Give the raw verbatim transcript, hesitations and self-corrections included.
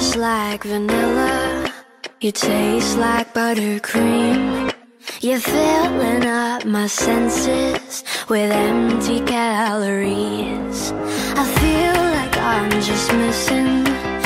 just like vanilla. You taste like buttercream. You're filling up my senses with empty calories. I feel like I'm just missing